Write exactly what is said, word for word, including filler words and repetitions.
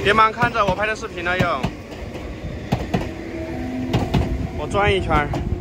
别忙看着我拍的视频了又，我转一圈。